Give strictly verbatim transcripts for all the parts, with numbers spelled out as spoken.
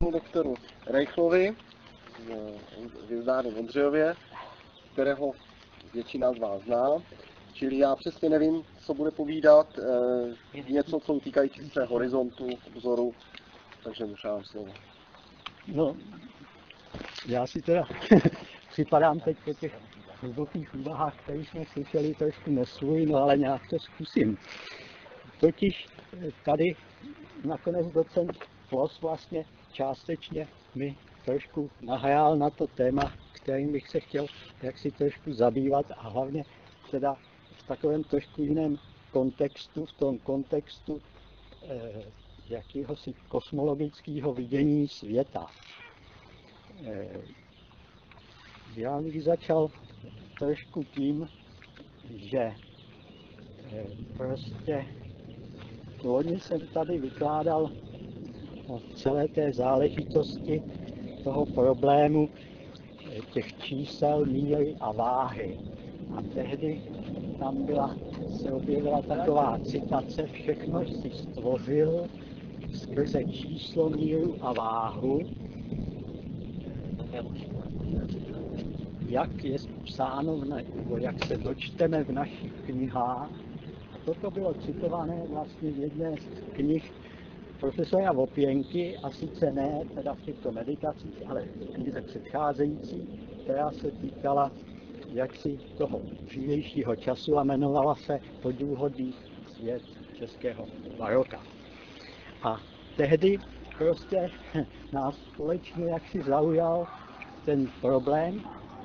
panu doktoru Reichlovi z Vězdáru v Ondřejově, kterého většina z vás zná. Čili já přesně nevím, co bude povídat, e, něco, co týkající se horizontu, obzoru, takže mu přávám slovo. No, já si teda připadám teď po těch hlubokých úvahách, které jsme slyšeli, trošku nesvůj, no ale nějak to zkusím. Totiž tady nakonec docent Floss vlastně částečně mi trošku nahrál na to téma, kterým bych se chtěl jaksi trošku zabývat a hlavně teda v takovém trošku jiném kontextu, v tom kontextu eh, jakéhosi kosmologického vidění světa. Eh, já bych začal trošku tím, že eh, prostě loni jsem tady vykládal o celé té záležitosti toho problému těch čísel, míry a váhy. A tehdy tam byla, se objevila taková citace: všechno si stvořil skrze číslo, míru a váhu, jak je psáno, v ne, jak se dočteme v našich knihách. Toto bylo citované vlastně v jedné z knih profesora Vopěnky, a sice ne teda v těchto meditacích, ale v knize předcházející, která se týkala jaksi toho dřívějšího času a jmenovala se Podivhodný svět českého baroka. A tehdy prostě nás společně jaksi zaujal ten problém,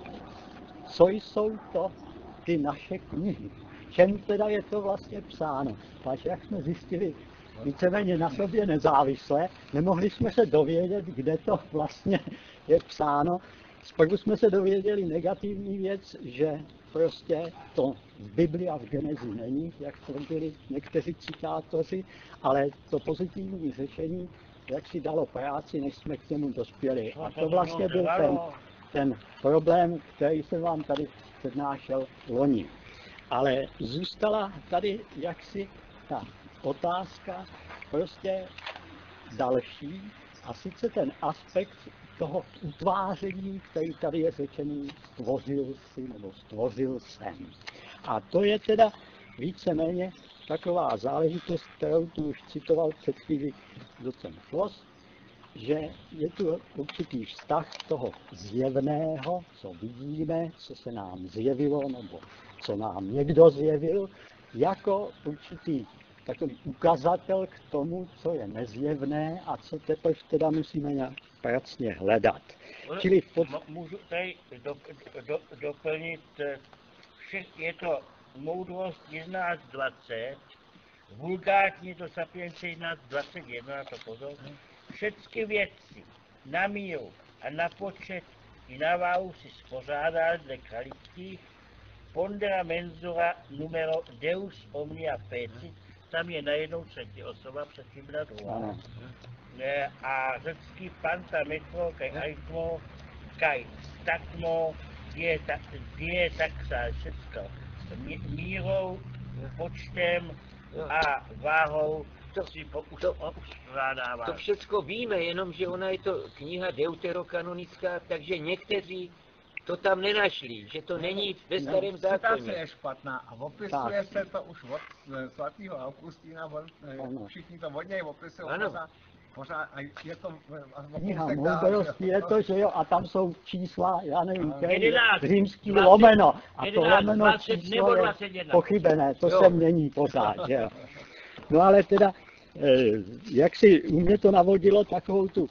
co jsou to ty naše knihy. Čem teda je to vlastně psáno? Až jak jsme zjistili víceméně na sobě nezávisle, nemohli jsme se dovědět, kde to vlastně je psáno. Zprvu jsme se dověděli negativní věc, že prostě to v Bibli a v Genezi není, jak tvrdili někteří citátoři, ale to pozitivní řešení, jak si dalo práci, než jsme k němu dospěli. A to vlastně byl ten, ten problém, který jsem vám tady přednášel loni. Ale zůstala tady jaksi ta otázka prostě další, a sice ten aspekt toho utváření, který tady je řečený, stvořil si nebo stvořil jsem. A to je teda víceméně taková záležitost, kterou tu už citoval před chvíli docent Floss, že je tu určitý vztah toho zjevného, co vidíme, co se nám zjevilo, nebo co nám někdo zjevil, jako určitý takový ukazatel k tomu, co je nezjevné a co teprve teda musíme nějak pracně hledat. Čili pod... Můžu tady do, do, doplnit, vše, je to moudrost jedenáct dvacet, vulgárně to Sapience jedenáct dvacet jedna, to pozor, všechny věci na míru a na počet i na váhu si spořádal dle kvalití, pondera mensura numero deus omnia fecit, tam je najednou třetí osoba, předtím byla druhá. A řecký panta metro, kaj aitmo, kaj stakmo, die taxa, všecko. Mírou, počtem a váhou si uspořádává. To všecko víme, jenomže ona je to kniha deuterokanonická, takže někteří to tam nenašli, že to není ve starém zákoně. Citace je špatná a opisuje tak se to už od svatého Augustína, všichni to od něj opisují pořád, pořád a je to... Kniha moudrosti je to, že jo, a tam jsou čísla, já nevím, který římský lomeno, a to lomeno číslo je pochybené, to se mění pořád, že jo. No ale teda, jak si u mě to navodilo takovou tu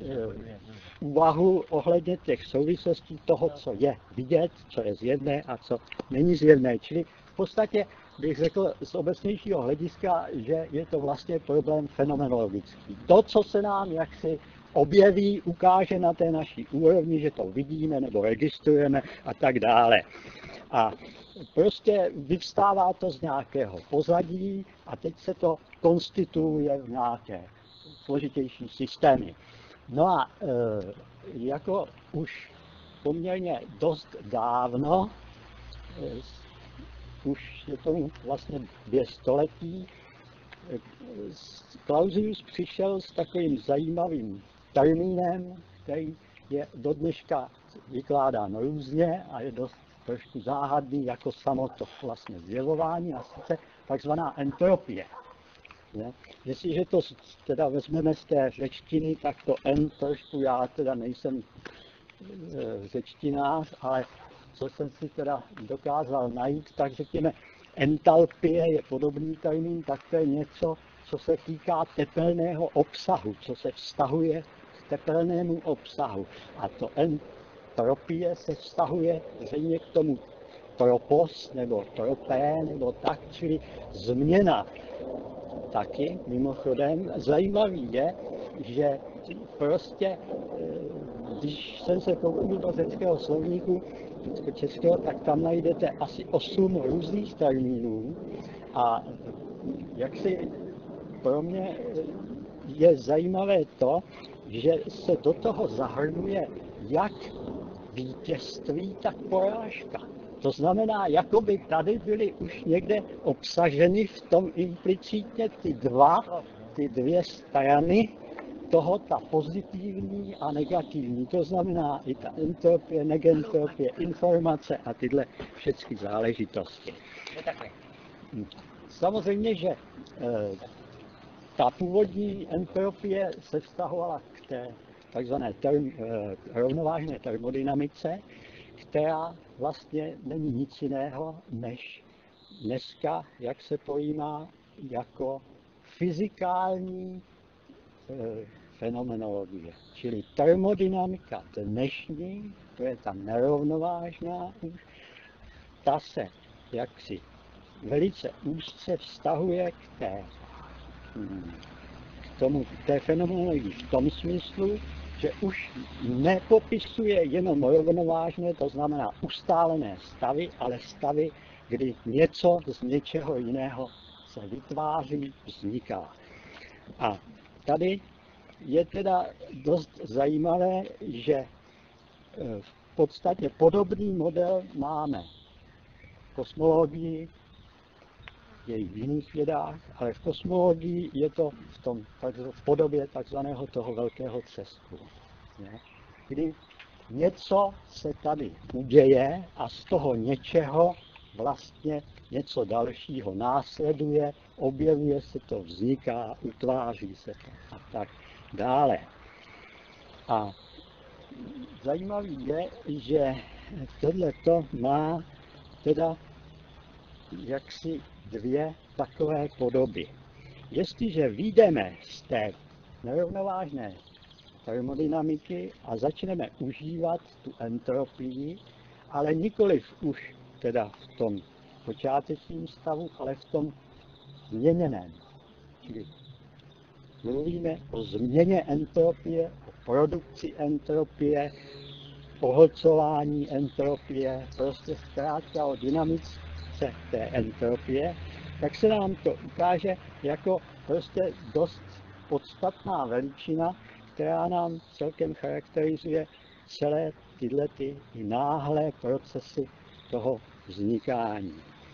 úvahu ohledně těch souvislostí toho, co je vidět, co je zjevné a co není zjevné. Čili v podstatě bych řekl z obecnějšího hlediska, že je to vlastně problém fenomenologický. To, co se nám jaksi objeví, ukáže na té naší úrovni, že to vidíme nebo registrujeme a tak dále. A prostě vyvstává to z nějakého pozadí a teď se to konstituuje v nějaké složitější systémy. No a e, jako už poměrně dost dávno, e, už je tomu vlastně dvě století, e, Clausius přišel s takovým zajímavým termínem, který je do dneška vykládán různě a je dost trošku záhadný jako samo to vlastně zjevování, a sice takzvaná entropie. Ne? Jestliže to teda vezmeme z té řečtiny, tak to en trošku, já teda nejsem e, řečtinář, ale co jsem si teda dokázal najít, tak řekněme, entalpie je podobný termín, tak to je něco, co se týká tepelného obsahu, co se vztahuje k tepelnému obsahu. A to entropie se vztahuje zřejmě k tomu tropos, nebo tropé, nebo tak, čili změna. Taky, mimochodem, zajímavý je, že prostě, když jsem se kouknul do řeckého slovníku, českého, tak tam najdete asi osm různých termínů a jak si pro mě je zajímavé to, že se do toho zahrnuje jak vítězství, tak porážka. To znamená, jako by tady byly už někde obsaženy v tom implicitně ty dva, ty dvě strany toho, ta pozitivní a negativní. To znamená i ta entropie, negentropie, informace a tyhle všechny záležitosti. Samozřejmě, že e, ta původní entropie se vztahovala k té takzvané term, e, rovnovážné termodynamice, která vlastně není nic jiného, než dneska, jak se pojímá, jako fyzikální e, fenomenologie. Čili termodynamika dnešní, to je ta nerovnovážná už, ta se jaksi velice úzce vztahuje k té, k tomu, k té fenomenologii v tom smyslu, že už nepopisuje jenom rovnovážné, to znamená ustálené stavy, ale stavy, kdy něco z něčeho jiného se vytváří, vzniká. A tady je teda dost zajímavé, že v podstatě podobný model máme v kosmologii, je i v jiných vědách, ale v kosmologii je to v, tom, v podobě takzvaného toho velkého třesku. Kdy něco se tady uděje a z toho něčeho vlastně něco dalšího následuje, objevuje se to, vzniká, utváří se to a tak dále. A zajímavý je, že tohleto má teda jaksi dvě takové podoby. Jestliže vyjdeme z té nerovnovážné termodynamiky a začneme užívat tu entropii, ale nikoliv už teda v tom počátečním stavu, ale v tom změněném. Čili mluvíme o změně entropie, o produkci entropie, pohlcování entropie, prostě zkrátka o dynamice té entropie, tak se nám to ukáže jako prostě dost podstatná veličina, která nám celkem charakterizuje celé tyhle ty náhlé procesy toho vznikání.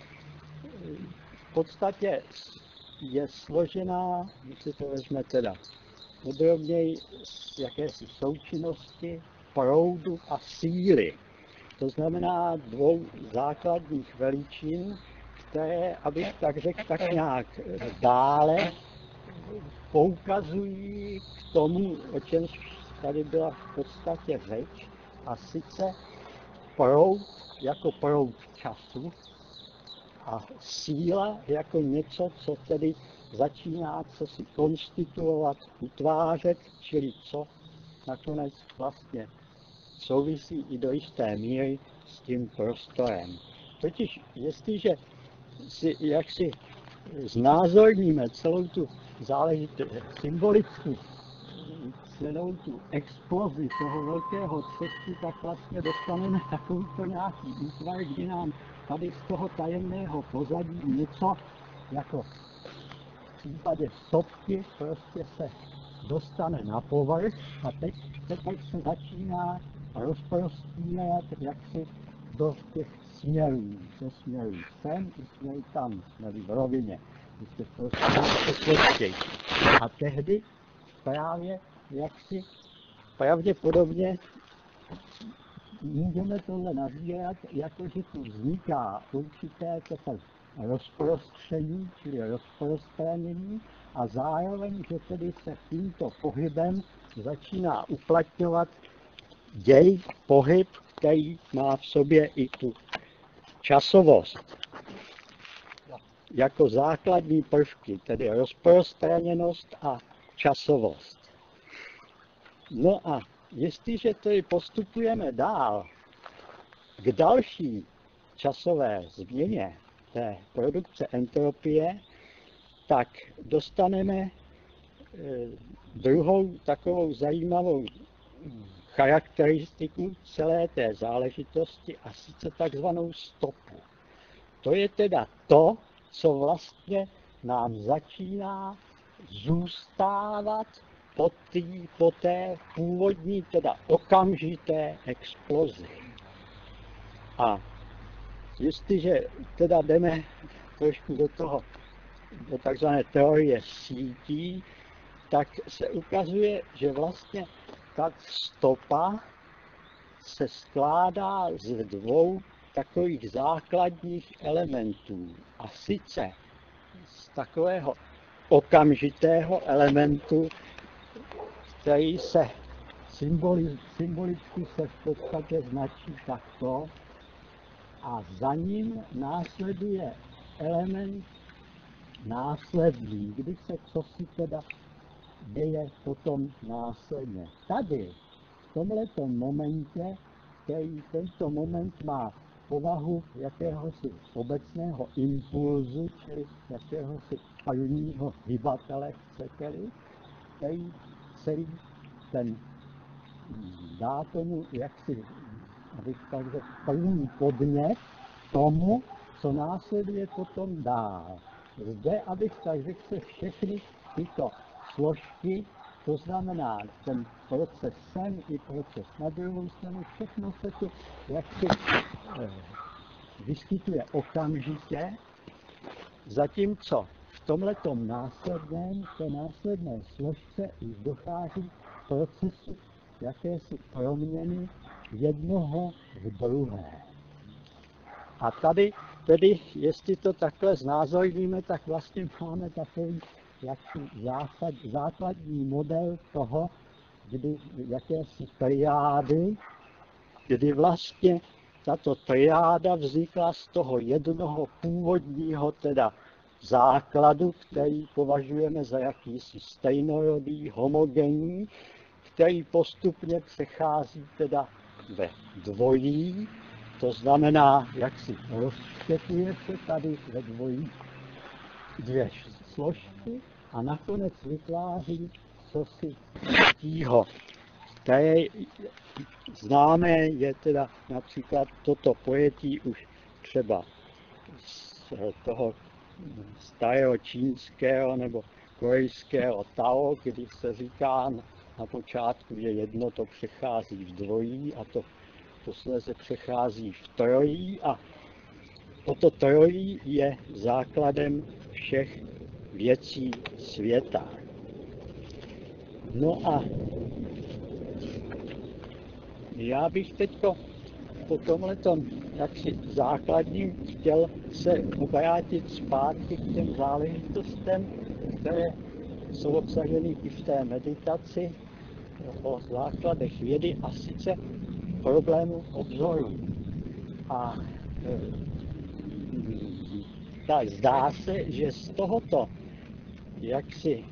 V podstatě je složená, když si to vezme teda podrobněji, z jakési součinnosti, proudu a síly. To znamená dvou základních veličin, které, abych tak řekl, tak nějak dále poukazují k tomu, o čem tady byla v podstatě řeč, a sice proud jako proud času a síla jako něco, co tedy začíná co si konstituovat, utvářet, čili co nakonec vlastně souvisí i do jisté míry s tím prostorem. Totiž jestliže si jaksi znázorníme celou tu záležitost symbolicky, celou tu explozi toho velkého třesku, tak vlastně dostaneme takovýto nějaký útvar, kdy nám tady z toho tajemného pozadí něco jako v případě sopky prostě se dostane na povrch a teď, teď se začíná rozprostínat jaksi do těch směrů, se směrů sem i směrů tam, jsme v rovině, prostě prostě složitější. A tehdy právě jaksi pravděpodobně můžeme tohle nazírat, jako že tu vzniká určité rozprostření, čili rozprostranění, a zároveň, že tedy se tímto pohybem začíná uplatňovat děj, pohyb, který má v sobě i tu časovost. Jako základní prvky, tedy rozprostraněnost a časovost. No a jestliže tedy postupujeme dál k další časové změně té produkce entropie, tak dostaneme e, druhou takovou zajímavou charakteristiku celé té záležitosti, a sice takzvanou stopu. To je teda to, co vlastně nám začíná zůstávat po, tý, po té původní, teda okamžité explozi. A jestliže teda jdeme trošku do toho, do takzvané teorie sítí, tak se ukazuje, že vlastně ta stopa se skládá z dvou takových základních elementů. A sice z takového okamžitého elementu, který se symboli, symbolicky se v podstatě značí takto, a za ním následuje element následný, kdy se cosi teda děje potom následně. Tady, v tomto momentě, který tento moment má povahu jakéhosi obecného impulzu, čili jakéhosi prvního hybatele, chcete-li, který celý ten dá tomu, jak si, abych tak řekl, první podnět tomu, co následuje potom dál. Zde, abych tak řekl, se všechny tyto složky, to znamená ten proces sem i proces na druhou stranu, všechno se tu jaksi eh, vyskytuje okamžitě, zatímco v tomhletom následném, v té následné složce už dochází k procesu jakési proměny jednoho v druhé. A tady tedy, jestli to takhle znázorníme, tak vlastně máme takový jaký zásad, základní model toho, kdy jakési triády, kdy vlastně tato triáda vznikla z toho jednoho původního teda základu, který považujeme za jakýsi stejnorodý, homogenní, který postupně přechází teda ve dvojí, to znamená, jak si rozštěpuje se tady ve dvojí dvě složky a nakonec vytváří cosi třetího, které známé je teda například toto pojetí už třeba z toho starého čínského nebo korejského Tao, kdy se říká na počátku, že jedno to přechází v dvojí a to posléze přechází v trojí, a toto trojí je základem všech věcí světa. No a já bych teďko po tomhletom jaksi základním chtěl se obrátit zpátky k těm záležitostem, které jsou obsaženy i v té meditaci o základech vědy, a sice problému obzoru. A e, tak zdá se, že z tohoto jaksi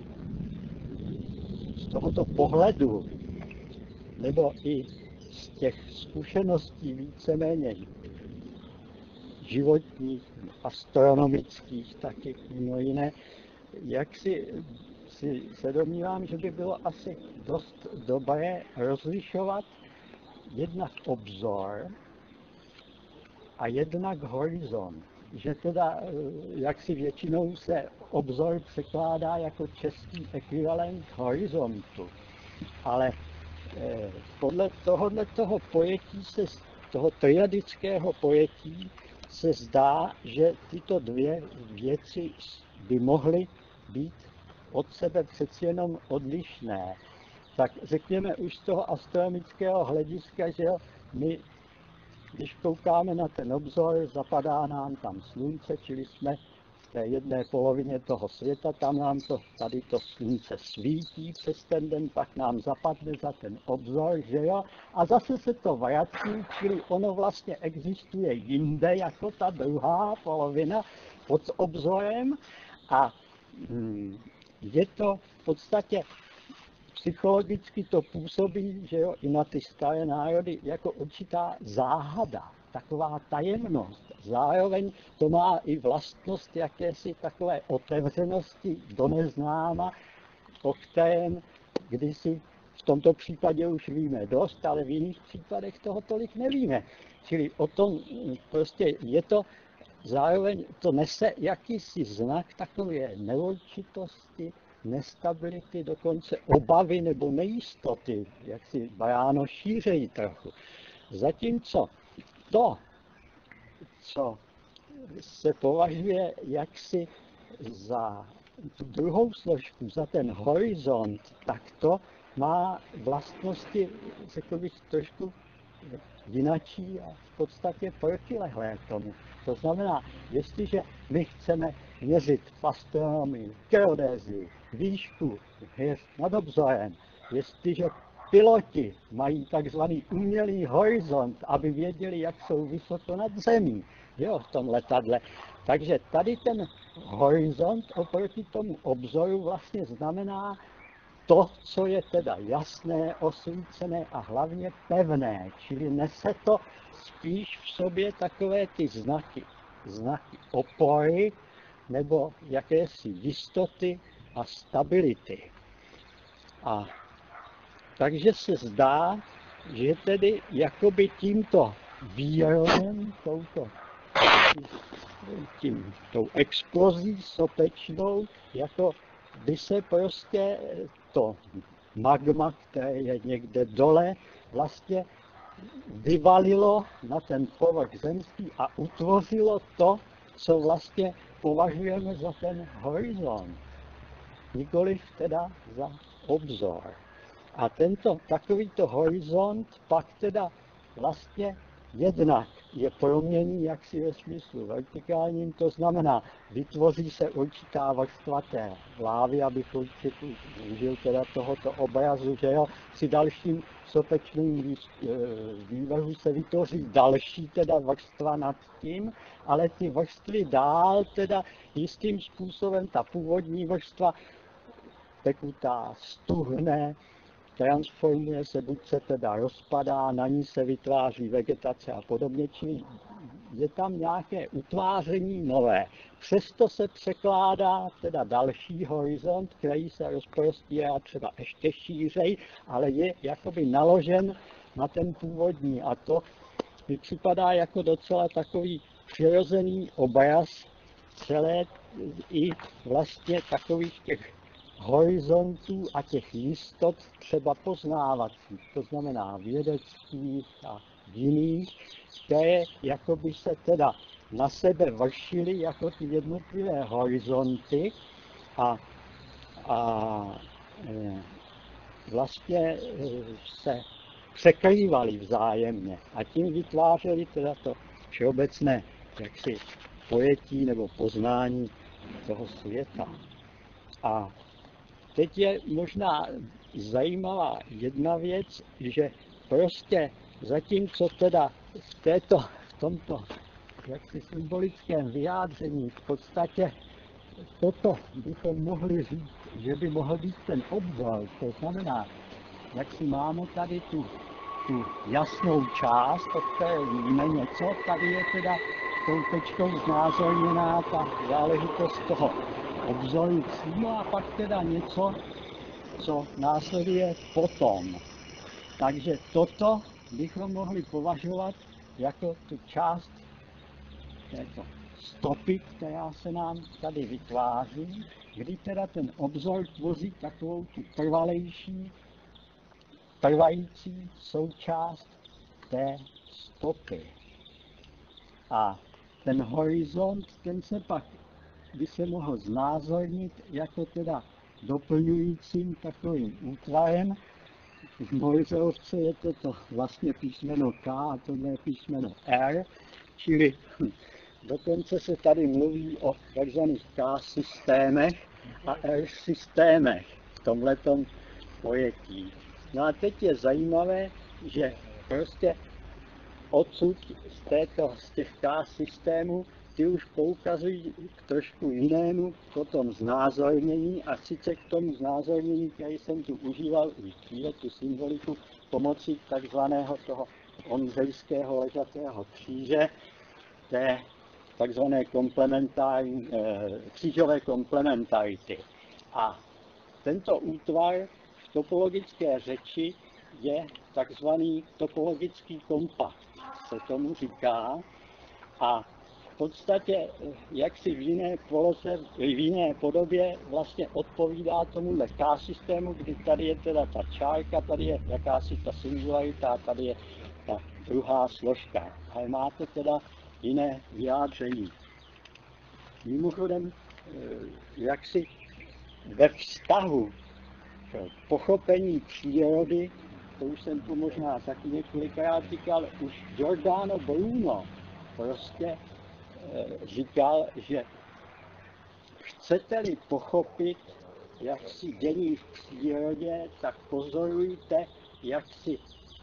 z tohoto pohledu nebo i z těch zkušeností víceméně životních, astronomických taky mimo jiné, jak si, si se domnívám, že by bylo asi dost dobré rozlišovat jednak obzor a jednak horizont. Že teda, jak si většinou se obzor překládá jako český ekvivalent horizontu. Ale eh, podle tohohle toho pojetí, se, toho triadického pojetí, se zdá, že tyto dvě věci by mohly být od sebe přeci jenom odlišné. tak řekněme už z toho astronomického hlediska, že jo, my, když koukáme na ten obzor, zapadá nám tam slunce, čili jsme v té jedné polovině toho světa, tam nám to, tady to slunce svítí přes ten den, pak nám zapadne za ten obzor, že jo, a zase se to vrací, čili ono vlastně existuje jinde, jako ta druhá polovina pod obzorem a hm, je to v podstatě psychologicky to působí, že jo, i na ty staré národy jako určitá záhada, taková tajemnost. Zároveň to má i vlastnost jakési takové otevřenosti do neznáma, o kterém kdysi v tomto případě už víme dost, ale v jiných případech toho tolik nevíme. Čili o tom prostě je to, zároveň to nese jakýsi znak takové neurčitosti, nestability, dokonce obavy nebo nejistoty, jak si bráno šířejí trochu. Zatímco to, co se považuje jaksi za tu druhou složku, za ten horizont, tak to má vlastnosti, řekl bych, trošku jinačí a v podstatě protilehlé k tomu. To znamená, jestliže my chceme měřit v astronomii, geodézii, výšku hvězd nad obzorem, jestliže piloti mají takzvaný umělý horizont, aby věděli, jak jsou vysoko nad zemí, jo, v tom letadle. Takže tady ten horizont oproti tomu obzoru vlastně znamená to, co je teda jasné, osvícené a hlavně pevné, čili nese to spíš v sobě takové ty znaky, znaky opory nebo jakési jistoty a stability. A takže se zdá, že tedy jakoby tímto výrojem, touto, tím, tou explozí sopečnou, jako by se prostě to magma, které je někde dole, vlastně vyvalilo na ten povrch zemský a utvořilo to, co vlastně považujeme za ten horizont, nikoliv teda za obzor. A tento takovýto horizont pak teda vlastně jednak je proměný jaksi ve smyslu vertikálním, to znamená, vytvoří se určitá vrstva té lávy, abych určitě využil teda tohoto obrazu, že jo, při dalším sopečným vývrhu se vytvoří další teda vrstva nad tím, ale ty vrstvy dál teda jistým způsobem, ta původní vrstva tekutá stuhne, transformuje se, buď se teda rozpadá, na ní se vytváří vegetace a podobně, čili je tam nějaké utváření nové. Přesto se překládá teda další horizont, který se rozprostírá třeba ještě šířej, ale je jakoby naložen na ten původní a to mi připadá jako docela takový přirozený obraz celé i vlastně takových těch horizontů a těch jistot třeba poznávacích, to znamená vědeckých a jiných, které jakoby se teda na sebe vršily jako ty jednotlivé horizonty a, a e, vlastně e, se překrývaly vzájemně a tím vytvářely teda to všeobecné jaksi pojetí nebo poznání toho světa. A teď je možná zajímavá jedna věc, že prostě zatímco teda v, této, v tomto jaksi symbolickém vyjádření v podstatě toto bychom mohli říct, že by mohl být ten obzor, to znamená, jak si máme tady tu, tu jasnou část, o které víme něco, tady je teda tou tečkou znázorněná ta záležitost toho obzoru přímo a pak teda něco, co následuje potom. Takže toto bychom mohli považovat jako tu část této stopy, která se nám tady vytváří, kdy teda ten obzor tvoří takovou tu trvalejší, trvající součást té stopy. A ten horizont, ten se pak by se mohl znázornit jako teda doplňujícím takovým útvarem, v Morzeovce je toto vlastně písmeno K a tohle je písmeno R, čili dokonce se tady mluví o takzvaných K systémech a R systémech v tomhletom pojetí. No a teď je zajímavé, že prostě odsud z, této, z těch K systémů ty už poukazují k trošku jinému potom znázornění, a sice k tomu znázornění, který jsem tu užíval už dříve, tu symboliku pomocí takzvaného toho ondřejského ležatého kříže, té takzvané komplementární, eh, křížové komplementarity. A tento útvar v topologické řeči je takzvaný topologický kompakt, se tomu říká, a v podstatě jaksi v jiné, poloze, v jiné podobě vlastně odpovídá tomuhle K systému, kdy tady je teda ta čárka, tady je jakási ta singularita, tady je ta druhá složka. Ale má to teda jiné vyjádření. Mimochodem, jaksi ve vztahu k pochopení přírody, to už jsem tu možná taky několikrát říkal, už Giordano Bruno prostě říkal, že chcete-li pochopit, jak si dění v přírodě, tak pozorujte, jak si,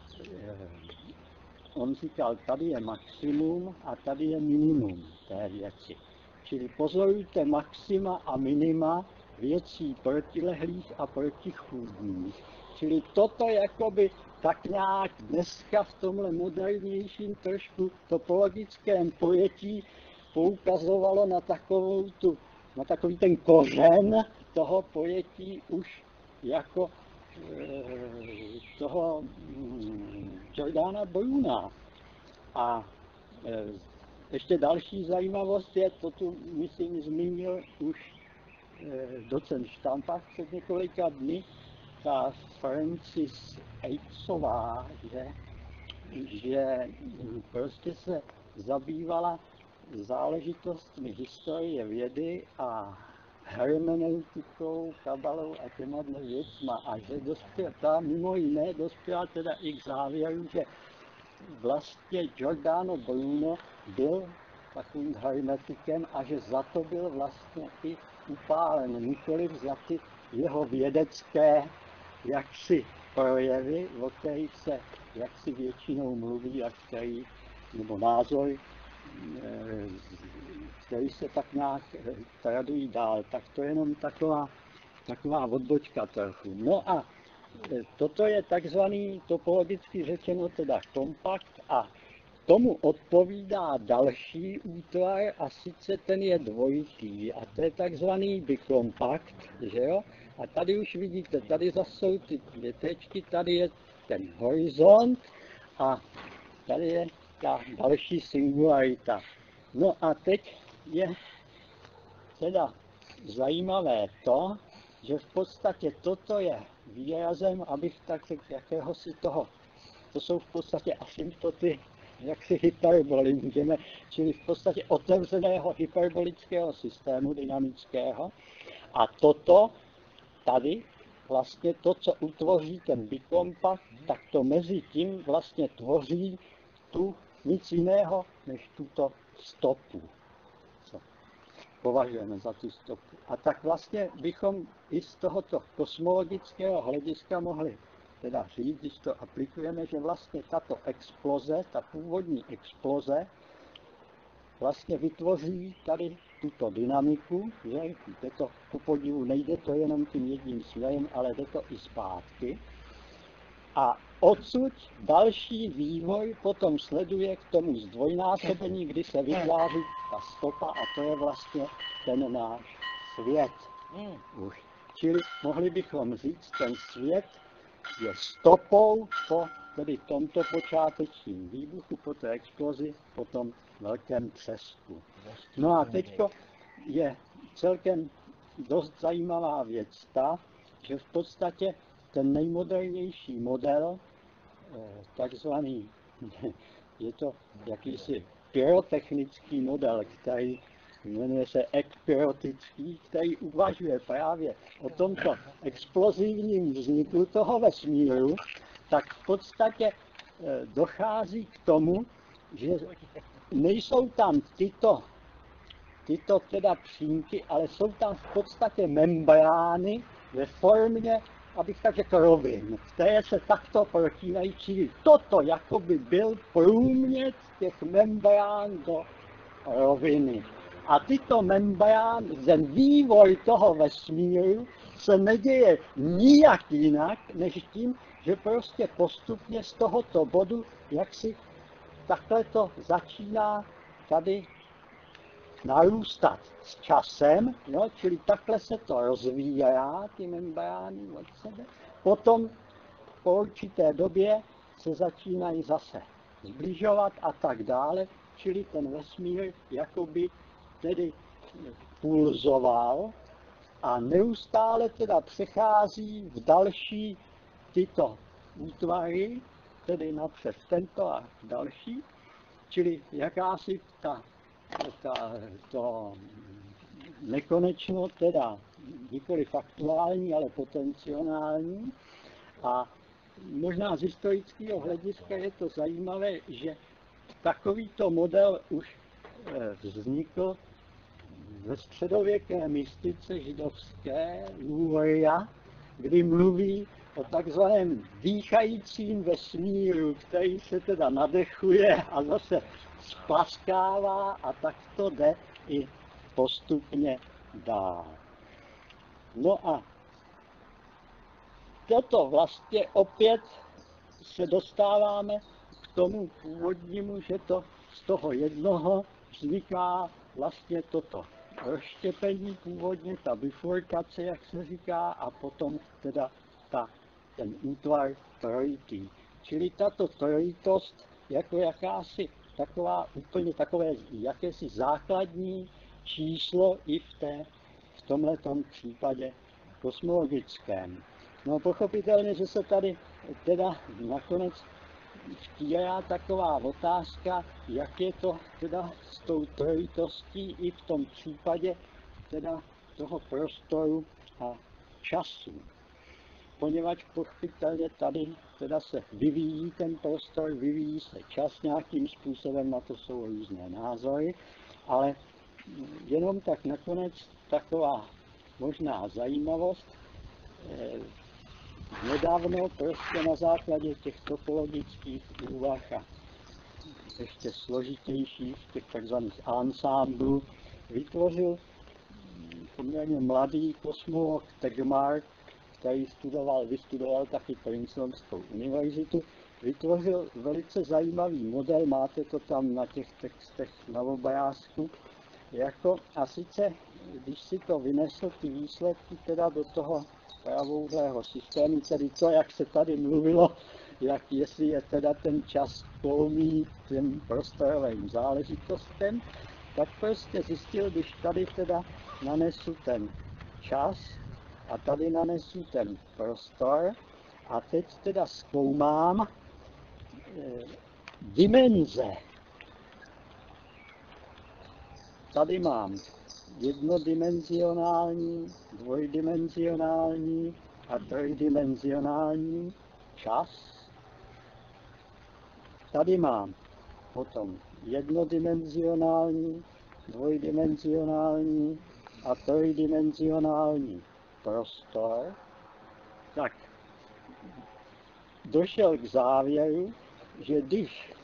on říkal, tady je maximum a tady je minimum té věci. Čili pozorujte maxima a minima věcí protilehlých a protichůdných. Čili toto jakoby tak nějak dneska v tomhle modernějším trošku topologickém pojetí poukazovalo na, takovou tu, na takový ten kořen toho pojetí už jako e, toho Giordana Bruna. A e, ještě další zajímavost je, to tu myslím zmínil už e, docent Štampach před několika dny, ta Francis Eitzová, že, že prostě se zabývala záležitostmi historie vědy a hermeneutikou, kabalou a těma věcma, a že dospěla, mimo jiné dospěla teda i k závěru, že vlastně Giordano Bruno byl takovým hermetikem a že za to byl vlastně i upálen, nikoliv za ty jeho vědecké jaksi projevy, o kterých se jaksi většinou mluví a který, nebo názor, který se tak nějak tradují dál, tak to je jenom taková, taková odbočka trochu. No a toto je takzvaný, topologicky řečeno, teda kompakt, a tomu odpovídá další útvar, a sice ten je dvojitý, a to je takzvaný bikompakt, že jo? A tady už vidíte, tady zase jsou ty dvě tečky, tady je ten horizont a tady je ta další singularita. No a teď je teda zajímavé to, že v podstatě toto je výrazem, abych tak řekl, jakéhosi toho, to jsou v podstatě asymptoty, jaksi hyperboly můžeme, čili v podstatě otevřeného hyperbolického systému dynamického. A toto tady vlastně to, co utvoří ten bikompakt, tak to mezi tím vlastně tvoří tu nic jiného než tuto stopu, co považujeme za tu stopu. A tak vlastně bychom i z tohoto kosmologického hlediska mohli teda říct, když to aplikujeme, že vlastně tato exploze, ta původní exploze, vlastně vytvoří tady tuto dynamiku, že jde to ku podivu, nejde to jenom tím jedním směrem, ale jde to i zpátky. A odsud další vývoj potom sleduje k tomu zdvojnásobení, kdy se vytváří ta stopa, a to je vlastně ten náš svět. Už. Čili mohli bychom říct, ten svět je stopou po tedy tomto počátečním výbuchu, po té explozi, po tom velkém třesku. No a teďko je celkem dost zajímavá věc ta, že v podstatě ten nejmodernější model, takzvaný, je to jakýsi pyrotechnický model, který jmenuje se ekpyrotický, který uvažuje právě o tomto explozivním vzniku toho vesmíru, tak v podstatě dochází k tomu, že nejsou tam tyto, tyto teda přímky, ale jsou tam v podstatě membrány ve formě, abych tak řekl, rovin, které se takto protínají, čili toto jakoby byl průměr těch membrán do roviny. A tyto membrány, ten vývoj toho vesmíru se neděje nijak jinak, než tím, že prostě postupně z tohoto bodu, jak si takhle to začíná tady narůstat s časem, jo, čili takhle se to rozvírá, ty membrány od sebe. Potom po určité době se začínají zase zbližovat a tak dále, čili ten vesmír jakoby tedy pulzoval a neustále teda přechází v další tyto útvary, tedy napřed tento a další, čili jakási ta, ta, to nekonečno teda nikoli faktuální, ale potenciální. A možná z historického hlediska je to zajímavé, že takovýto model už vznikl ve středověké mystice židovské Luria, kdy mluví o takzvaném dýchajícím vesmíru, který se teda nadechuje a zase splaskává a tak to jde i postupně dál. No a toto vlastně opět se dostáváme k tomu původnímu, že to z toho jednoho vzniká vlastně toto rozštěpení původně, ta bifurkace, jak se říká, a potom teda ta, ten útvar trojitý. Čili tato trojitost jako jakási taková úplně takové jakési základní číslo i v, té, v tomhletom případě kosmologickém. No pochopitelně, že se tady teda nakonec vtírá taková otázka, jak je to teda s tou trojitostí i v tom případě teda toho prostoru a času. Poněvadž pochopitelně tady teda se vyvíjí ten prostor, vyvíjí se čas nějakým způsobem, na to jsou různé názory, ale jenom tak nakonec taková možná zajímavost. Nedávno prostě na základě těch topologických úvah a ještě složitějších těch takzvaných ansámblů vytvořil poměrně mladý kosmolog Tegmark, který studoval, vystudoval taky Princetonskou univerzitu, vytvořil velice zajímavý model, máte to tam na těch textech na obrázku, jako, a sice, když si to vynesl, ty výsledky teda do toho pravouhlého systému, tedy to, jak se tady mluvilo, jak jestli je teda ten čas kolmý těm prostorovým záležitostem, tak prostě zjistil, když tady teda nanesu ten čas a tady nanesu ten prostor a teď teda zkoumám e, dimenze. Tady mám jednodimenzionální, dvojdimenzionální a trojdimenzionální čas. Tady mám potom jednodimenzionální, dvojdimenzionální a trojdimenzionální prostor. Tak došel k závěru, že když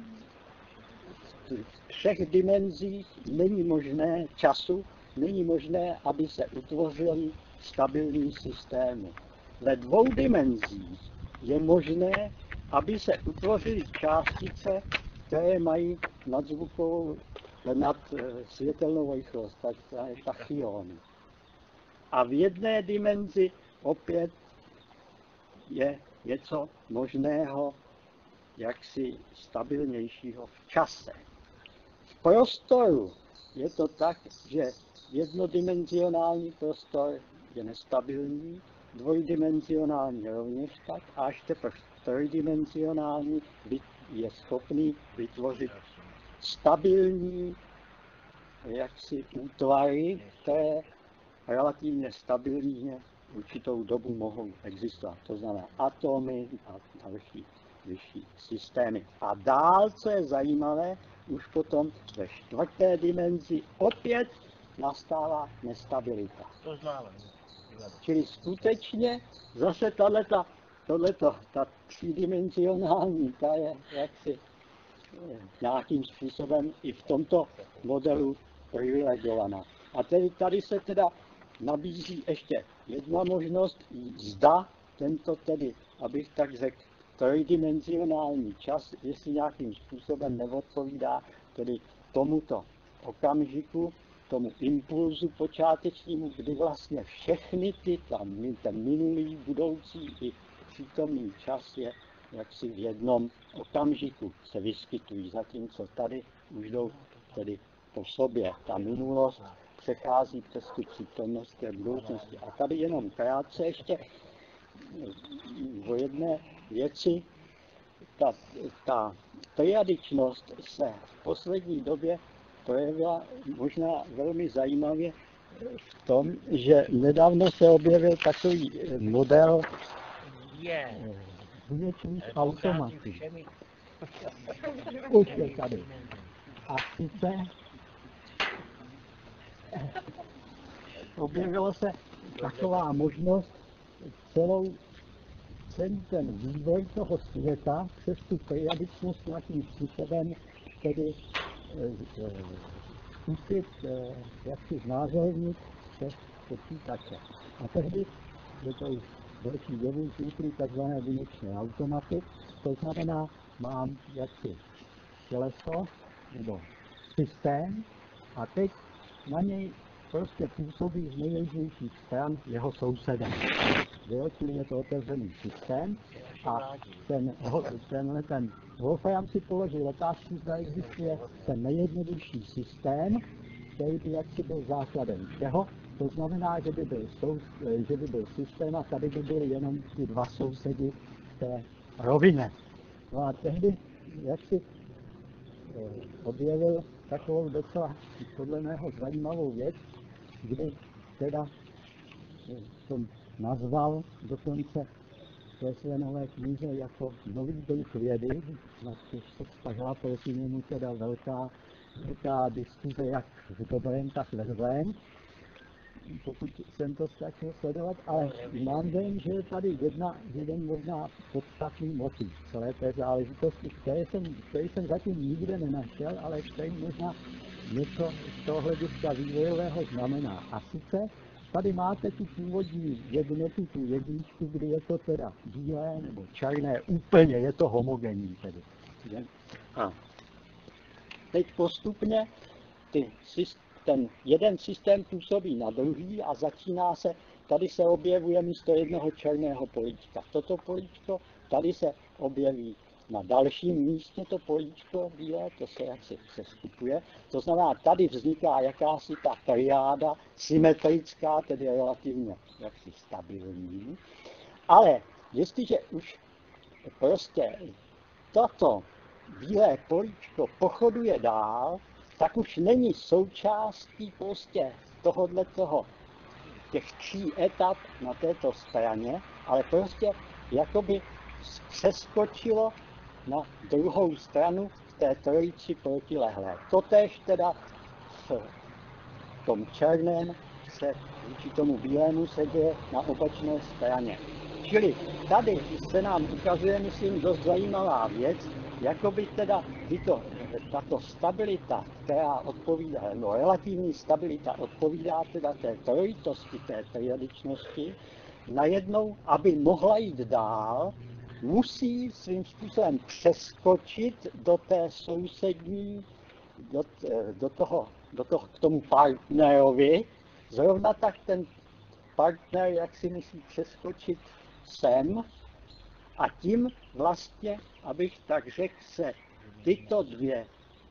v třech dimenzích není možné času, není možné, aby se utvořily stabilní systémy. Ve dvou dimenzích je možné, aby se utvořily částice, které mají nadzvukovou, nad světelnou rychlost, takzvané tachyony. A v jedné dimenzi opět je něco možného, jaksi stabilnějšího v čase. V prostoru je to tak, že jednodimenzionální prostor je nestabilní, dvojdimenzionální rovněž tak, a až teprve trojdimenzionální je schopný vytvořit stabilní jaksi útvary, které relativně stabilně určitou dobu mohou existovat. To znamená atomy a další vyšší systémy. A dál, co je zajímavé, už potom ve čtvrté dimenzi opět nastává nestabilita. To známe. Čili skutečně zase tato, tohleto, ta třídimenzionální, ta je jaksi nějakým způsobem i v tomto modelu privilegovaná. A tedy tady se teda nabízí ještě jedna možnost, zda tento tedy, abych tak řekl, trojdimenzionální čas, jestli nějakým způsobem neodpovídá tedy tomuto okamžiku, tomu impulzu počátečnímu, kdy vlastně všechny ty, tam, ten minulý, budoucí i přítomný čas je jaksi v jednom okamžiku se vyskytují, zatímco tady už jdou tedy po sobě. Ta minulost přechází přes tu přítomnost té budoucnosti. A tady jenom krátce ještě o jedné věci. Ta, ta triadičnost se v poslední době projevila možná velmi zajímavě v tom, že nedávno se objevil takový model věčných automatů. Už je tady. A sice objevila se taková možnost celou, celý ten vývoj toho světa přes tu periodičnost nějakým způsobem tedy zkusit jaksi znázornit přes počítače. A tehdy je to už další dobu vznikly takzvané věčné automaty, to znamená, mám jaksi těleso nebo systém a teď na něj prostě působí z nejrůznějších stran jeho sousedem. Čili je to otevřený systém a ten, tenhle ten Wolfram si položil otázku, zda existuje ten nejjednodušší systém, který by jaksi byl základem všeho. To znamená, že by byl, sou, že by byl systém a tady by byly jenom ty dva sousedi v té rovině. No a tehdy jaksi objevil takovou docela podle mého zajímavou věc, kdy teda jsem nazval dokonce ve své nové knize jako nový druh vědy, na což se vztahla proti němu teda velká, velká diskuze jak v dobrém, tak ve zlém, pokud jsem to stačil sledovat, ale mám dojem, že je tady jedna, jeden možná podstatný motiv celé té záležitosti, který jsem, který jsem zatím nikde nenašel, ale který možná něco z toho hlediska vývojového znamená. A sice tady máte tu původní jednotu, tu jedničku, kdy je to teda bílé nebo černé, úplně je to homogenní tedy. A teď postupně ty, ten jeden systém působí na druhý a začíná se, tady se objevuje místo jednoho černého políčka toto políčko, tady se objeví na dalším místě to políčko bílé, to se jaksi seskupuje. To znamená, tady vzniká jakási ta triáda symetrická, tedy relativně jaksi stabilní. Ale jestliže už prostě toto bílé políčko pochoduje dál, tak už není součástí prostě tohodletoho těch tří etap na této straně, ale prostě jakoby přeskočilo na druhou stranu v té trojici protilehlé. Totéž teda v tom černém se vůči tomu bílému se děje na opačné straně. Čili tady se nám ukazuje, myslím, dost zajímavá věc, jakoby teda tyto, tato stabilita, která odpovídá, no relativní stabilita odpovídá teda té trojitosti, té triadičnosti, najednou, aby mohla jít dál, musí svým způsobem přeskočit do té sousední, do, do, toho, do toho, k tomu partnerovi. Zrovna tak ten partner, jak si musí přeskočit sem a tím vlastně, abych tak řekl, se tyto dvě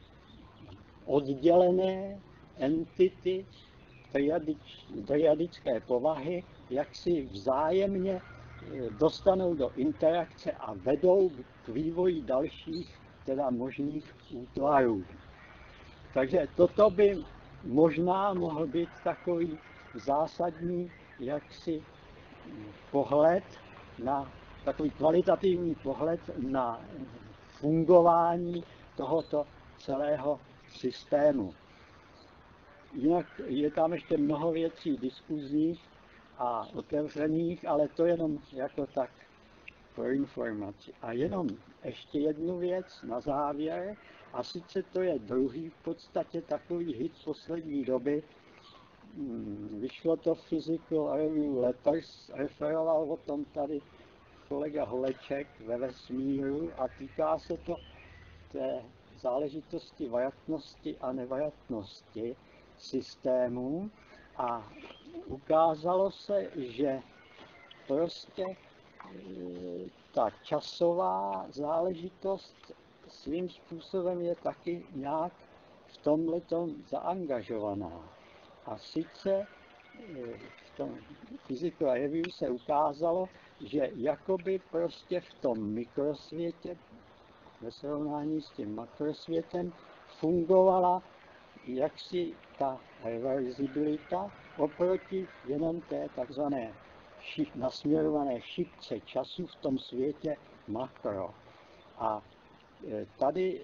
oddělené entity triadič, triadické povahy, jak si vzájemně dostanou do interakce a vedou k vývoji dalších teda možných útvarů. Takže toto by možná mohl být takový zásadní jaksi pohled na, takový kvalitativní pohled na fungování tohoto celého systému. Jinak je tam ještě mnoho věcí diskuzních a otevřených, ale to jenom jako tak pro informaci. A jenom ještě jednu věc na závěr, a sice to je druhý v podstatě takový hit z poslední doby. Vyšlo to v Physical Review Letters, referoval o tom tady kolega Holeček ve vesmíru a týká se to té záležitosti vajatnosti a nevajatnosti systému a ukázalo se, že prostě ta časová záležitost svým způsobem je taky nějak v tomhletom zaangažovaná. A sice v tom Physical Review se ukázalo, že jakoby prostě v tom mikrosvětě ve srovnání s tím makrosvětem fungovala jaksi ta reverzibilita oproti jenom té takzvané šip, nasměrované šipce času v tom světě makro. A tady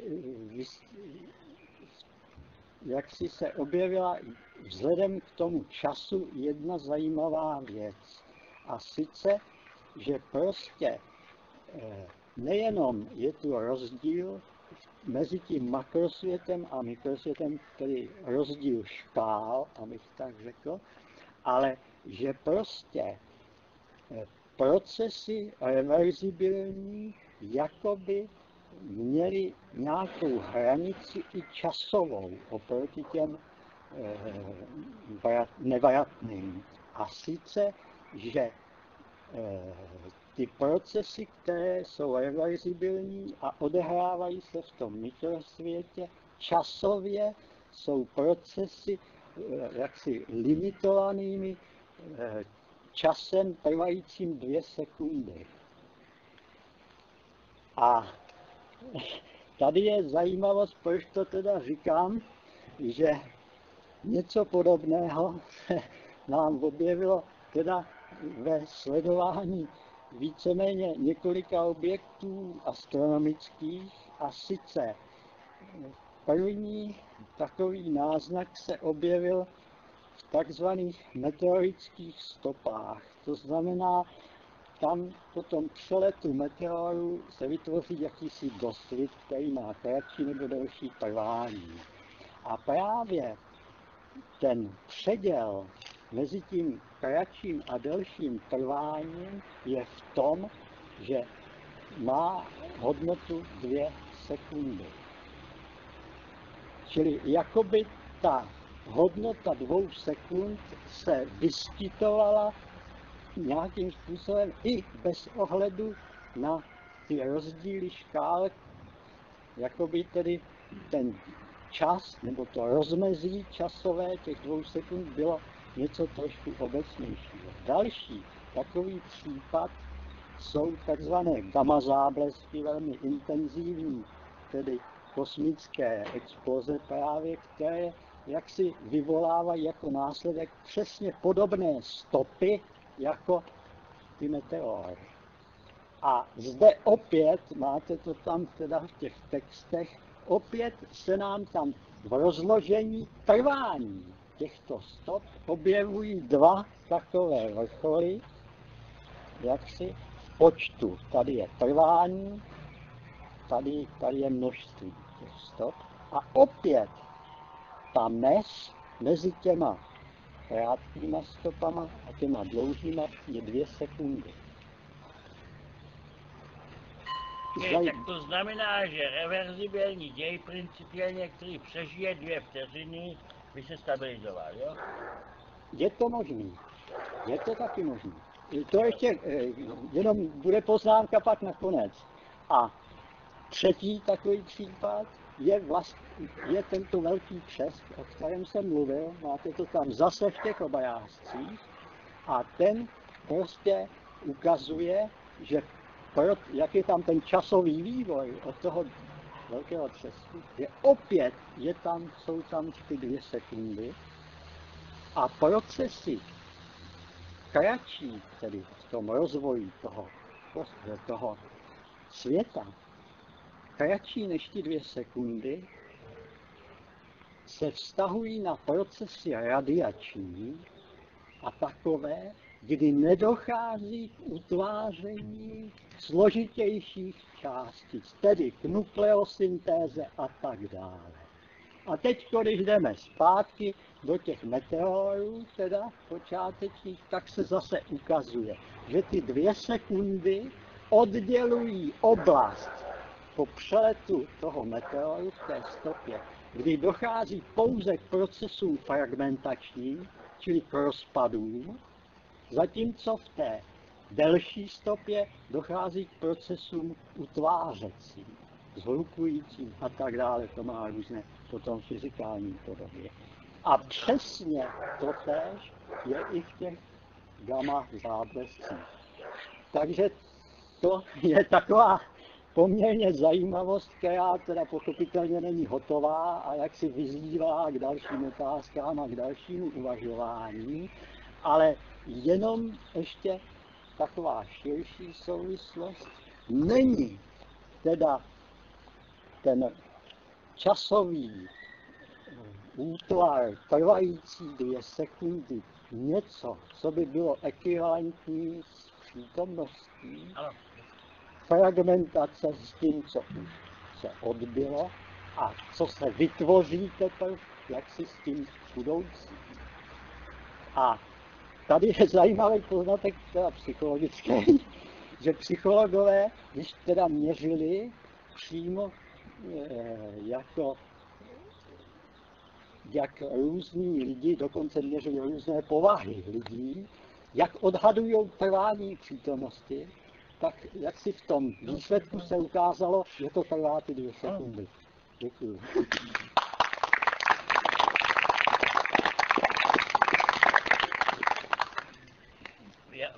jaksi se objevila vzhledem k tomu času jedna zajímavá věc. A sice, že prostě nejenom je tu rozdíl mezi tím makrosvětem a mikrosvětem, tedy rozdíl škál, abych tak řekl, ale že prostě procesy reverzibilní jakoby měly nějakou hranici i časovou oproti těm e, nevajatným. A sice, že e, ty procesy, které jsou reverzibilní a odehrávají se v tom mikrosvětě, časově jsou procesy e, jaksi limitovanými e, časem trvajícím dvě sekundy. A tady je zajímavost, proč to teda říkám, že něco podobného se nám objevilo teda ve sledování víceméně několika objektů astronomických, a sice první takový náznak se objevil v takzvaných meteorických stopách. To znamená, tam po tom přeletu meteoru se vytvoří jakýsi dosvit, který má kratší nebo delší trvání. A právě ten předěl mezi tím kratším a delším trváním je v tom, že má hodnotu dvě sekundy. Čili jakoby ta hodnota dvou sekund se vyskytovala nějakým způsobem i bez ohledu na ty rozdíly škál, jakoby tedy ten čas, nebo to rozmezí časové těch dvou sekund bylo něco trošku obecnějšího. Další takový případ jsou takzvané gamma záblesky, velmi intenzivní, tedy kosmické exploze právě, které jaksi vyvolávají jako následek přesně podobné stopy jako ty meteory. A zde opět, máte to tam teda v těch textech, opět se nám tam v rozložení trvání těchto stop objevují dva takové vrcholy, jaksi v počtu. Tady je trvání, tady, tady je množství těch stop. A opět ta mez mezi těma krátkýma stopama a těma dlouhýma je dvě sekundy. Je, tak to znamená, že reverzibilní děj principiálně, který přežije dvě vteřiny, by se stabilizoval, jo? Je to možný. Je to taky možný. To ještě jenom bude poznámka pak nakonec. A třetí takový případ je, vlast, je tento velký křest, o kterém jsem mluvil. Máte to tam zase v těch obajázcích. A ten prostě ukazuje, že pro, jak je tam ten časový vývoj od toho velkého třesku, je opět, je tam, jsou tam ty dvě sekundy a procesy kratší, tedy v tom rozvoji toho, toho světa, kratší než ty dvě sekundy, se vztahují na procesy radiační a takové, kdy nedochází k utváření složitějších částic, tedy k nukleosyntéze a tak dále. A teď, když jdeme zpátky do těch meteorů, teda počátečních, tak se zase ukazuje, že ty dvě sekundy oddělují oblast po přeletu toho meteoru v té stopě, kdy dochází pouze k procesům fragmentačním, čili k rozpadům, zatímco v té delší stopě dochází k procesům utvářecím, zhlukujícím a tak dále, to má různé potom fyzikální podobě. A přesně totéž je i v těch gamma záblescích. Takže to je taková poměrně zajímavost, která teda pochopitelně není hotová a jak si vyzývá k dalším otázkám a k dalšímu uvažování, ale jenom ještě taková širší souvislost. Není teda ten časový útvar trvající dvě sekundy něco, co by bylo ekvivalentní s přítomností, fragmentace s tím, co už se odbylo a co se vytvoří teprve, jak si s tím budoucí. A tady je zajímavý poznatek teda psychologický, že psychologové, když teda měřili přímo e, jako jak různí lidi, dokonce měřili různé povahy lidí, jak odhadují trvání přítomnosti, tak jak si v tom výsledku se ukázalo, že to trvá ty dvě sekundy. Děkuji. Je,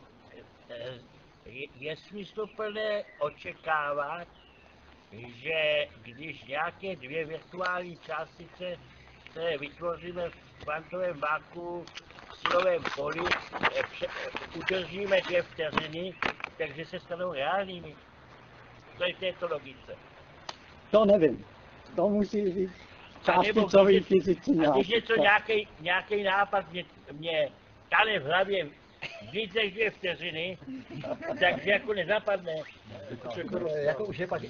je smysluplné očekávat, že když nějaké dvě virtuální částice, které vytvoříme v kvantovém váku v silovém poli, udržíme dvě vteřiny, takže se stanou reálnými. To je v této logice. To nevím. To musí říct částicový fyzici. A když něco nějaký, nějaký nápad mě, mě tane v hlavě víc než dvě vteřiny, takže jako nezapadne. Jako už je pak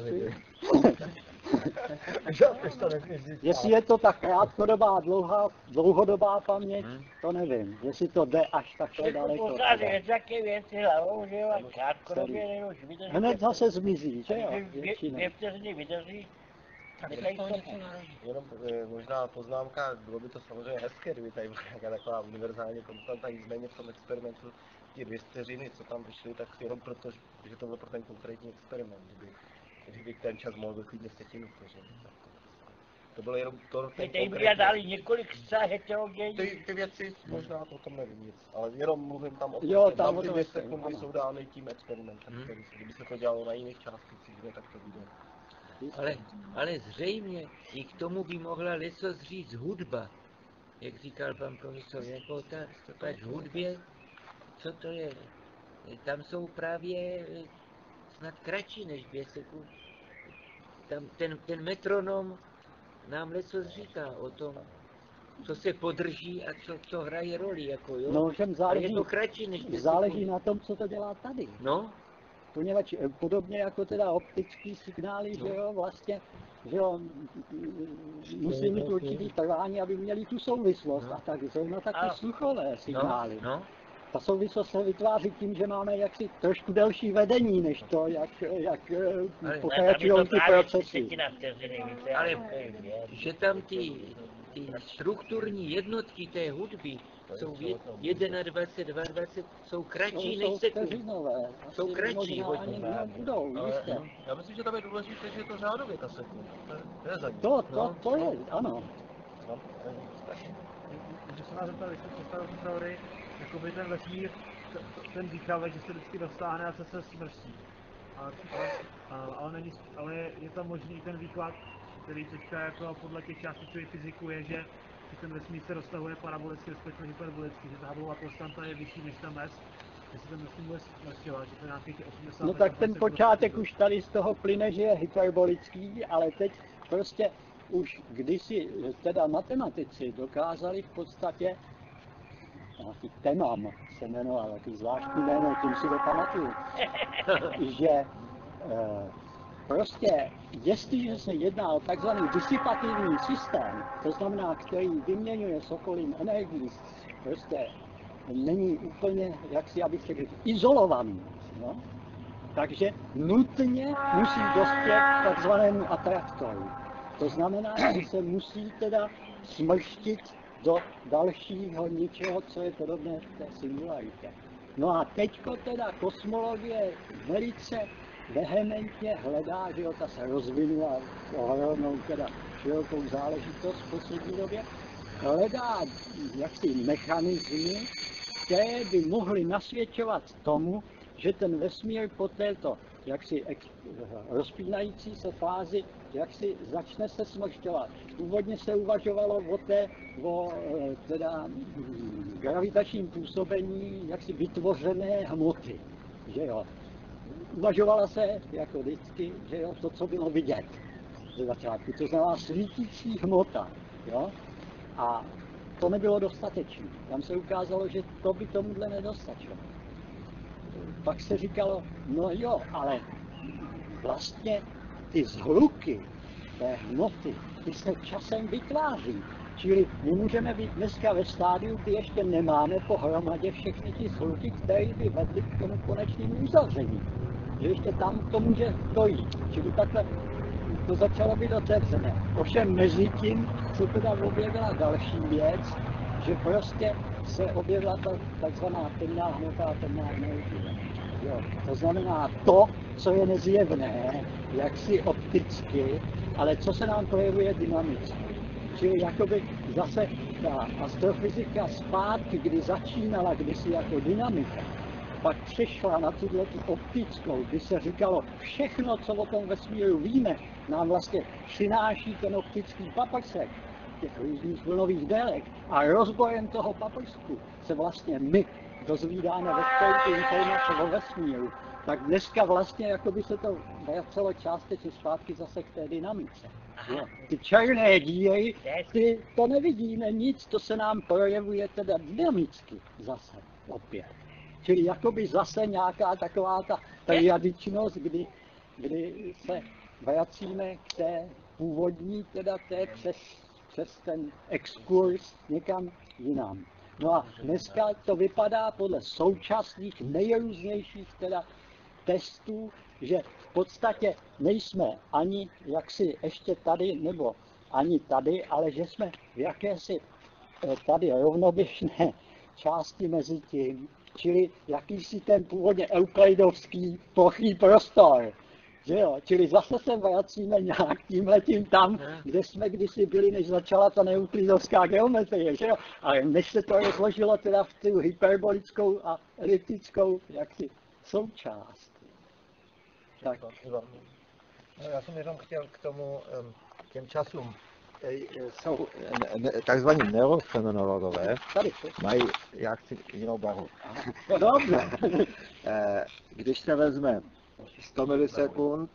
Jestli je to ta krátkodobá, dlouhá, dlouhodobá paměť, to nevím. Jestli to jde až takhle daleko. Pořád je také věci hlavou, že jo, a krátkodobě než vydrží. Hned zase zmizí, že jo? Dvě vteřiny vydrží. Jenom e, možná poznámka, bylo by to samozřejmě hezké, kdyby tady byla nějaká taková univerzální konstanta, nicméně v tom experimentu ty dvě vteřiny, co tam vyšly, tak jenom proto, že to byl pro ten konkrétní experiment, kdyby, kdyby ten čas mohl být klidně setinu vteřiny. To bylo jenom to, ten Teď by dali několik zcela heterogenních. Ty, ty věci, možná to o tom nevím nic, ale jenom mluvím tam o tom, jo, že tam tam ty to dvě sekundy jsou dány tím experimentem, hmm. který, kdyby se to dělalo na jiných částicích, tak to bude. Ale, ale zřejmě i k tomu by mohla lecos říct hudba, jak říkal pan profesor Jakota, tak v hudbě, co to je, tam jsou právě snad kratší než dvě sekundy. Tam ten, ten metronom nám lecos říká o tom, co se podrží a co, co hraje roli, jako jo. No, všem záleží, a je to kratší než dvě záleží sekundy. na tom, co to dělá tady. No. Poněvadž podobně jako teda optický signály, no. Že jo, vlastně, že jo, musí mít určitý trvání, aby měli tu souvislost. No. A tak zrovna taky sluchové signály. No. No. Ta souvislost se vytváří tím, že máme jaksi trošku delší vedení, než to, jak, jak pokračují ty procesy. Ale že tam ty, ty strukturní jednotky té hudby jsou dvacet jedna, dvacet dva, jsou kratší než sekundy. Jsou kratší. Budou, jistě. Já myslím, že tam je důležité, že je to řádově ta sekunda. To, to, to je, ano. Když se nás zeptali, když jsme postavili tu teorii, jakoby ten vesmír, ten dýchávek, že se vždycky dostáhne a se se smrští. ale, ale, ale, není, ale je tam možný ten výklad, který teďka jako podle těch částečových fyziků je, že ten vesmír se roztahuje parabolicky, respektive hyperbolicky, že ta Hubbleova konstanta je vyšší než ten les, jestli ten vesmír bude smršťovat, že to je nějakých osmdesát. No tak ten počátek už tady z toho plyne, že je hyperbolický, ale teď prostě už kdysi teda matematici dokázali v podstatě, nějaký Temam se jmenoval, takový zvláštní jméno, tím si to pamatuju, že e, prostě jestliže se jedná o takzvaný disipativní systém, to znamená, který vyměňuje s okolím energii, prostě není úplně, jak si abych řekl, izolovaný, no? Takže nutně musí dospět k takzvanému atraktoru. To znamená, že se musí teda smrštit do dalšího něčeho, co je podobné v té singularitě. No a teďko teda kosmologie velice vehementně hledá, že jo, ta se rozvinula ohromnou teda širokou záležitost v poslední době, hledá jaksi mechanismy, které by mohly nasvědčovat tomu, že ten vesmír po této jaksi ex, rozpínající se fázi jaksi začne se smršťovat. Původně se uvažovalo o té, o teda gravitačním působení jaksi vytvořené hmoty, že jo. Uvažovala se, jako vždycky, že jo, to, co bylo vidět ze začátku, to znamená svítící hmota, jo. A to nebylo dostatečné. Tam se ukázalo, že to by tomuhle nedostačilo. Pak se říkalo, no jo, ale vlastně ty zhluky té hmoty, ty se časem vytváří. Čili my můžeme být dneska ve stádiu, kdy ještě nemáme pohromadě všechny ty zhluky, které by vedly k tomu konečnému uzavření. Že ještě tam to může dojít. Čili takhle to začalo být otevřené. Ovšem mezi tím se teda objevila další věc, že prostě se objevila ta takzvaná temná hmota a temná energie. Jo, to znamená to, co je nezjevné, jaksi opticky, ale co se nám projevuje dynamicky. Čili jakoby zase ta astrofyzika zpátky, kdy začínala kdysi jako dynamika, pak přešla na tuto optickou, kdy se říkalo, všechno, co o tom vesmíru víme, nám vlastně přináší ten optický paprsek těch různých vlnových délek a rozbojem toho paprsku se vlastně my dozvídáme veškeré ty informace o vesmíru. Tak dneska vlastně jako by se to vracelo částečně zpátky zase k té dynamice. Jo. Ty černé díry, ty to nevidíme nic, to se nám projevuje teda dynamicky zase opět. Čili jakoby zase nějaká taková ta periodičnost, kdy, kdy se vracíme k té původní, teda té přes, přes ten exkurs někam jinam. No a dneska to vypadá podle současných nejrůznějších teda testů, že v podstatě nejsme ani jaksi ještě tady, nebo ani tady, ale že jsme v jakési tady rovnoběžné části mezi tím, čili jakýsi ten původně euklidovský plochý prostor. Že jo? Čili zase se vracíme nějak tímhletím tam, kde jsme kdysi byli, než začala ta neuklidovská geometrie, že jo? Ale než se to rozložilo teda v tu hyperbolickou a eliptickou jaksi součást. Tak. No, já jsem jenom chtěl k tomu, k těm časům. Jsou takzvaní neurofenomenologové, mají, já chci jinou barvu. Dobře. Když se vezme sto milisekund,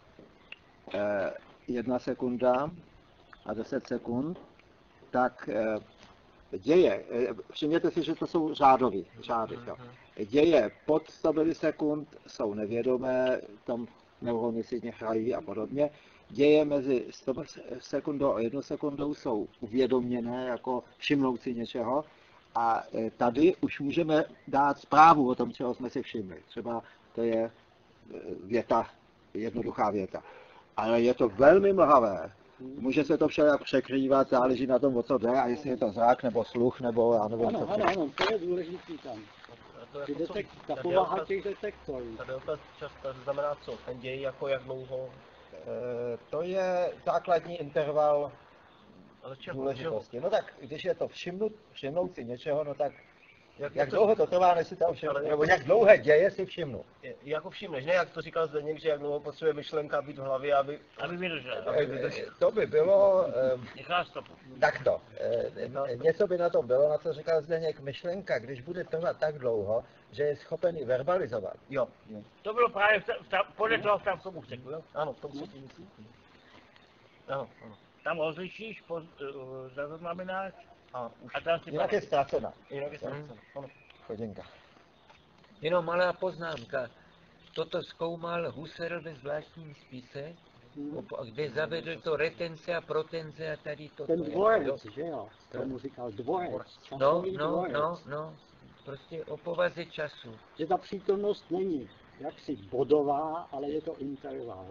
jedna sekunda a deset sekund, tak děje, všimněte si, že to jsou řádový, řády, jo. Děje pod sto milisekund jsou nevědomé, tam neurony si hrají a podobně. Děje mezi sto sekundou a jednou sekundou jsou uvědoměné, jako všimnout si něčeho. A tady už můžeme dát zprávu o tom, čeho jsme si všimli. Třeba to je věta, jednoduchá věta. Ale je to velmi mlhavé. Může se to všelijak překrývat, záleží na tom, o co jde, a jestli je to zrak, nebo sluch, nebo já nevím, ano, co. Ano, ano, to je důležitý tam. Ty detek, ta povaha těch detektorů. Ta delta často znamená co? Ten děj jako jak dlouho? E, to je základní interval Ale čeho, důležitosti. No tak, když je to všimnout, všimnout si něčeho, no tak Jak, Jak to, dlouho to trvá, než si tam všimnu, Ale nebo jako- jak dlouhé děje si všimnu. Je- Jako všimneš, ne jak to říkal Zdeněk, že jak dlouho potřebuje myšlenka být v hlavě, aby... Aby vydržel. Eh, eh, To by bylo ehm, Nechá stopu. takto. Eh, Něco by na tom bylo, na co říkal Zdeněk, myšlenka, když bude trvat tak dlouho, že je schopen ji verbalizovat. Jo, jo. To bylo právě v ta, v ta, podle toho v tom tomu řekl, jo? Ano, v tom se tím myslí. Ano, ano. Tam rozlišíš, poz, uh, zaznamenáš A už a tam si Jinak je ztracena jinak je ztraceno. Ano. chodinka. Jenom malá poznámka. Toto zkoumal Husserl ve zvláštním spise, op- kde zavedl to retence a protenze a tady to. Ten dvorec, že jo? Tomu říkal dvorec. No, časový no, dvorec. no, no. Prostě o povaze času. Že ta přítomnost není jaksi bodová, ale je to interval.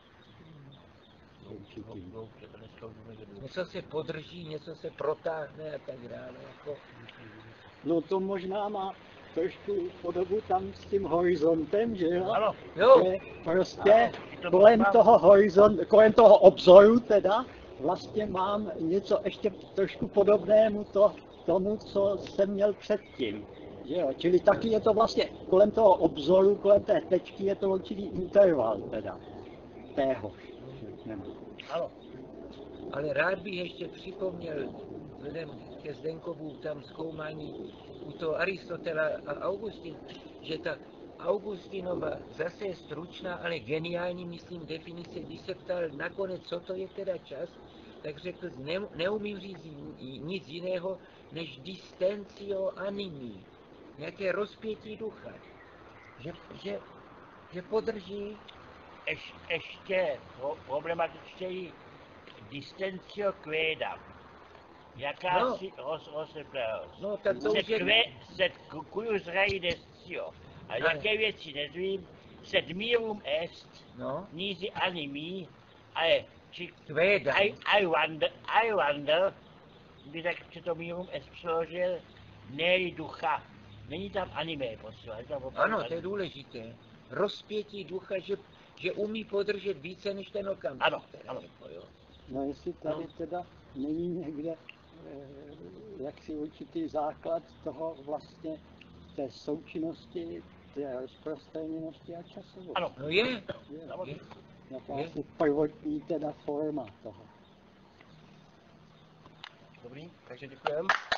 Určitý. Něco se podrží, něco se protáhne a tak dále. Jako, No to možná má trošku podobu tam s tím horizontem, že jo? Ano, jo, Že prostě to kolem mám- toho horizont, kolem toho obzoru teda, vlastně mám něco ještě trošku podobnému to, tomu, co jsem měl předtím. Že jo? Čili taky je to vlastně kolem toho obzoru, kolem té tečky je to určitý interval teda. Téhož. řekněme. ano. ale rád bych ještě připomněl, vzhledem ke Zdenkovu tam zkoumání u toho Aristotela a Augustin, že ta Augustinova zase je stručná, ale geniální, myslím, definice, když se ptal nakonec, co to je teda čas, tak řekl, ne, neumím říct nic jiného, než distentio animi, nějaké rozpětí ducha, že, že, že podrží. Eš, ještě pro, problematičtěji distentio quedam. Jakási no. roz, rozeplehost. No, tak to Sed, už je... que, sed cuius rei destio. A jaké věci nezvím, sed mirum est, No, nisi animi, ale či, quedam. I, I wonder, I wonder, by tak či to mirum est přeložil, ne ducha. Není tam anime potřeba. je tam opravdu Ano, to je důležité. Rozpětí ducha, že, že umí podržet více než ten okamžik. Ano, ano. Jako, jo. No jestli tady teda není někde eh, jaksi určitý základ toho vlastně té součinnosti, té rozprostřeněnosti a časovosti. Ano. No je, Je, Samozřejmě. jakási prvotní teda forma toho. Dobrý, takže děkujeme.